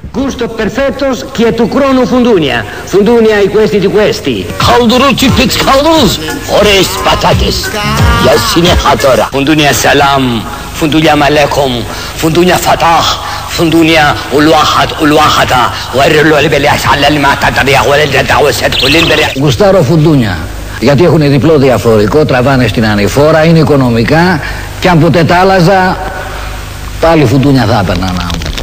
Gusto perfettos che tu crono fundunia. Fundunia i questi di questi. Kaldırır pix kaldırız. Ores patates. Yasine hatora. Fundunia salam. Fundunia malekum. Fundunia fatah. Fundunia ulwahata. Warrelu albeli asallal ma tatadia walal tawassat kullin bari. Γουστάρω φουντούνια. Γιατί έχουν διπλό διαφορικό, τραβάνε στην ανηφόρα, είναι οικονομικά και αν ποτέ τα άλλαζα πάλι φουντούνια θα έπαιρνα να.